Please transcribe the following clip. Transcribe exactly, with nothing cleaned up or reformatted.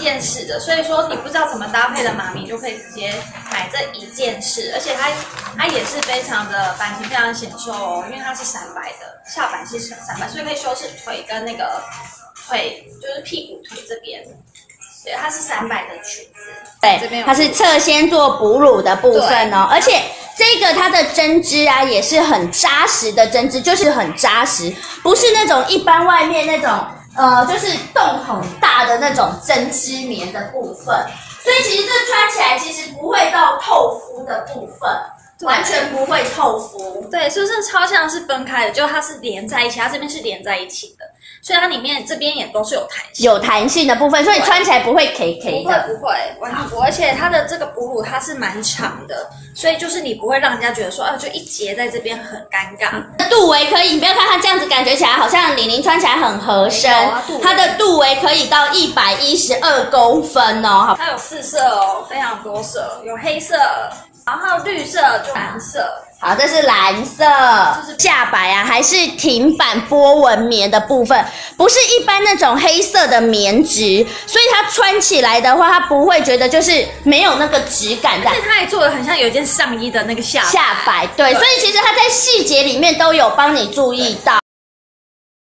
件式的，所以说你不知道怎么搭配的妈咪就可以直接买这一件式，而且它它也是非常的版型非常显瘦哦，因为它是闪白的，下摆是闪白，所以可以修饰腿跟那个腿，就是屁股腿这边。对，它是闪摆的裙子， 对， 这边它是侧先做哺乳的部分哦，而且这个它的针织啊也是很扎实的针织，就是很扎实，不是那种一般外面那种呃就是洞很大的那种针织棉的部分，所以其实这穿起来其实不会到透肤的部分。完全不会透肤， 对，所以这超像是分开的，就它是连在一起，它这边是连在一起的，所以它里面这边也都是有弹性， 有弹性的部分，所以穿起来不会 K K 的， 不会不会，完全不会，而且它的这个哺乳它是蛮长的，所以就是你不会让人家觉得说，啊，就一截在这边很尴尬。 肚围可以，你不要看它这样子，感觉起来好像玲玲穿起来很合身， 啊、 它的肚围可以到一百一十二公分哦， 它有四色哦，非常多色，有黑色。然后绿色就蓝色， 好，这是蓝色，就是下摆啊，还是挺版波纹棉的部分，不是一般那种黑色的棉质，所以它穿起来的话，它不会觉得就是没有那个质感的。 而且它也做的很像有一件上衣的那个下摆下摆，对，对，所以其实它在细节里面都有帮你注意到。